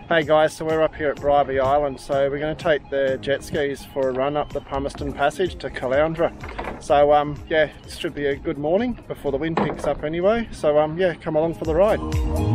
Hey guys, so we're up here at Bribie Island, so we're going to take the jet skis for a run up the Palmerston Passage to Caloundra. So yeah, it should be a good morning before the wind picks up anyway, so yeah, come along for the ride.